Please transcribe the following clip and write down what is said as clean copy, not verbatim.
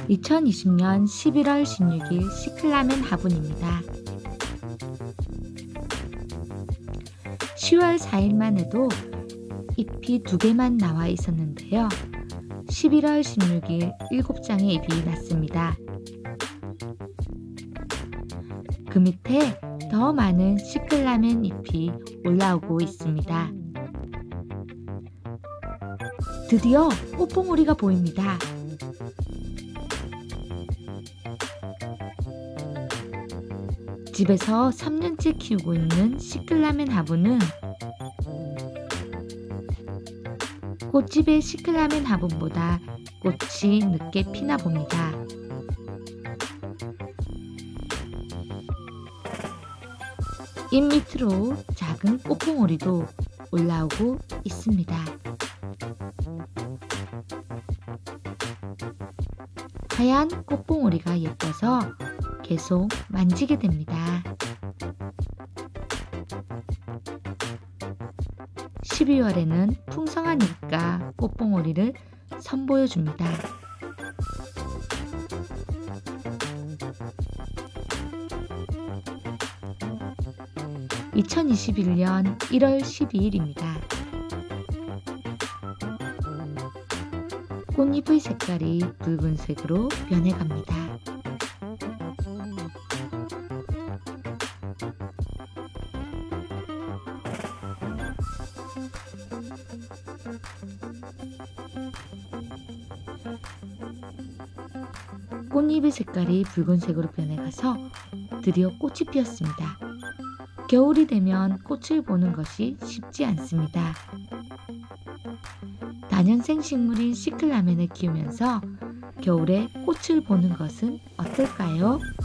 2020년 11월 16일 시클라멘 화분입니다. 10월 4일만 해도 잎이 2개만 나와 있었는데요. 11월 16일 7장의 잎이 났습니다. 그 밑에 더 많은 시클라멘 잎이 올라오고 있습니다. 드디어 꽃봉오리가 보입니다. 집에서 3년째 키우고 있는 시클라멘 화분은 꽃집의 시클라멘 화분보다 꽃이 늦게 피나 봅니다. 잎 밑으로 작은 꽃봉오리도 올라오고 있습니다. 하얀 꽃봉오리가 예뻐서 계속 만지게 됩니다. 12월에는 풍성한 잎과 꽃봉오리를 선보여줍니다. (2021년 1월 12일입니다) 꽃잎의 색깔이 붉은색으로 변해갑니다. 꽃잎의 색깔이 붉은색으로 변해가서 드디어 꽃이 피었습니다. 겨울이 되면 꽃을 보는 것이 쉽지 않습니다. 다년생 식물인 시클라멘을 키우면서 겨울에 꽃을 보는 것은 어떨까요?